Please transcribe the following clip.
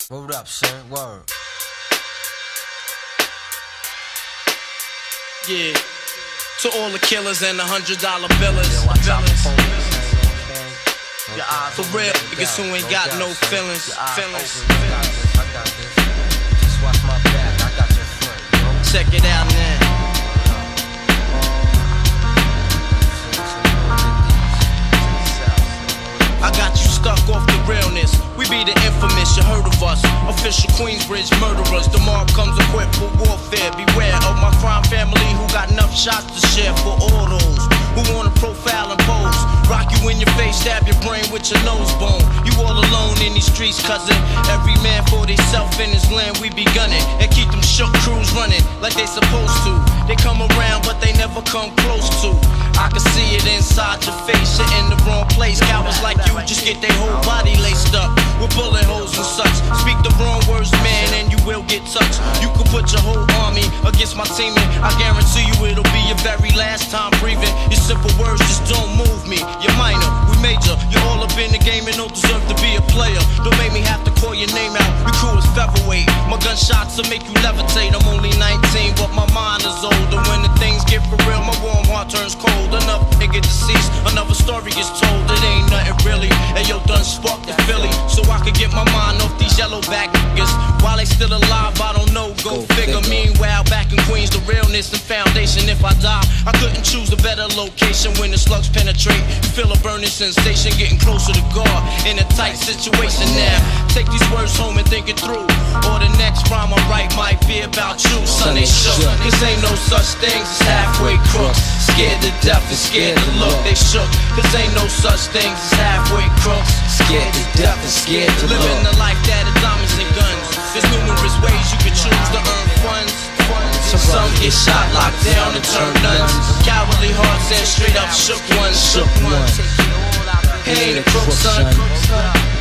Word up, son. Word. Yeah. To all the killers and the $100 billers. For real, niggas who ain't got no feelings. Just watch my back. I got your front. Check it out now. I got you stuck off the realness. We be the infamous, you heard of us. Official Queensbridge murderers. The mob comes equipped for warfare. Beware of my crime family who got enough shots to share for all those who wanna profile and pose. Rock you in your face, stab your brain with your nose bone. You all alone in these streets, cousin. Every man for theyself in his land, we be gunning. And keep them shook crews running like they supposed to. They come around, but they never come close to. I can see it inside your face, you're in the wrong place. Cowards like you just get their whole body laced up with bullet holes and such. Speak the wrong words, man, and you will get touched. You could put your whole army against my team, and I guarantee you it'll be your very last time breathing. Your simple words just don't move me. You're minor, we major. You're all up in the game and don't deserve to be a player. Don't make me have to call your name out. Your crew is featherweight. My gunshots will make you levitate. I'm only 19, but my mind is older. When the things get for real, my warm heart turns cold. Another nigga deceased, another story is told. It ain't nothing really. And yo, done sparked the Philly, so I could get my mind off these yellow back niggas. While they still alive, I don't know. Go figure. Meanwhile, back in Queens, the realness and foundation. If I die, I couldn't choose a better location. When the slugs penetrate, you feel a burning sensation, getting closer to God in a tight situation. Now, take these words home and think it through, or the next rhyme I write might be about you. Son, they shook. Cause ain't no such things as halfway crooks. Scared to death and scared to look. They shook. Cause ain't no such things as halfway crooks. Scared to death and scared to look. Living the life that is diamonds and guns. There's numerous ways you can choose to earn funds. Some get shot, locked down, and turn nuns. Cowardly hearts and straight up shook ones. He ain't a crook, son.